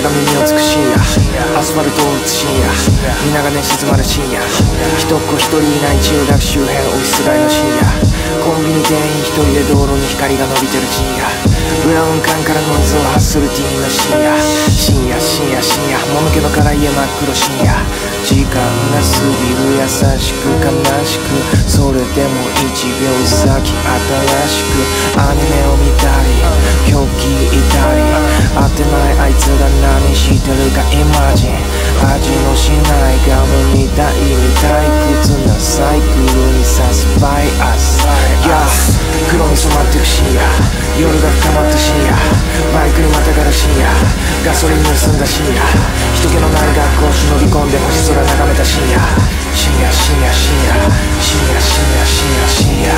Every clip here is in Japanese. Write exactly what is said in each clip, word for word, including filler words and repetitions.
が耳をつく深夜、アスファルトを打つ深夜、皆が寝静まる深夜、一っ子一人いない千代田区周辺オフィス街の深夜、コンビニ店員一人で道路に光が伸びてる深夜、ブラウン管からノイズを発するティーンの深夜、深夜深夜深夜、もぬけのから家真っ黒深夜、時間が過ぎる優しく悲しく、それでもいちびょう先新しくアニメを見たり曲聴いたり、会ってないあいつが何してるかイマジン、味のしないガムみたいみたい屈なサイクルに刺すバイアス、黒に染まってく深夜、夜が深まった深夜、バイクにまたがる深夜、ガソリン盗んだ深夜、人気のない学校忍び込んで星空眺めた深夜、深夜深夜深夜深夜深夜深夜深夜。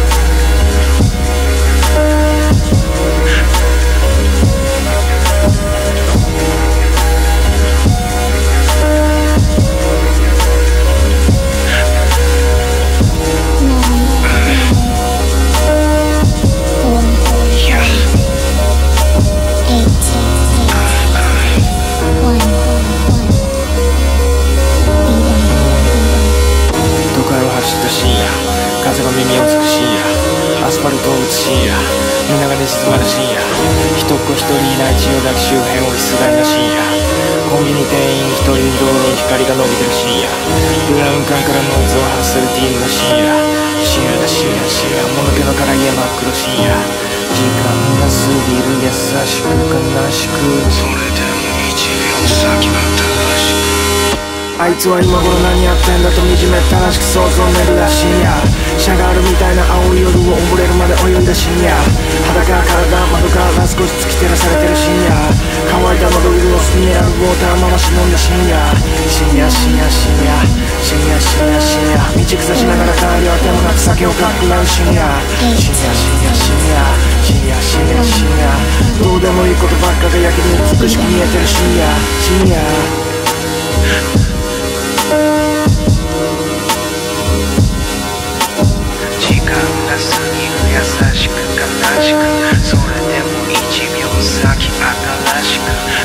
風が耳をつく深夜、アスファルトを打つ深夜、みんなが寝静まる深夜、一っ子一人いない千代田区周辺オフィス街の深夜、コンビニ店員一人道路に光が伸びてる深夜、ブラウン管からノイズを発するティーンの深夜、深夜だ深夜深夜、もぬけのから家真っ黒深夜、時間が過ぎる優しく悲しく、それでもいちびょう先は正しく、あいつは今頃何やってんだと惨めったらしく想像めるら深夜、シャガールみたいな青い夜を溺れるまで泳いだ深夜、裸体窓から少し突き照らされてる深夜、乾いた喉潤すミネラルウォーター回し飲んだ深夜、深夜深夜深夜深夜深夜深夜、道草しながら帰りは手もなく酒をかっくらう深夜、深夜深夜深夜深夜深夜深夜、どうでもいいことばっかがやけに美しく見えてる深夜深夜。時間が過ぎる優しく悲しく、それでもいちびょう先新しく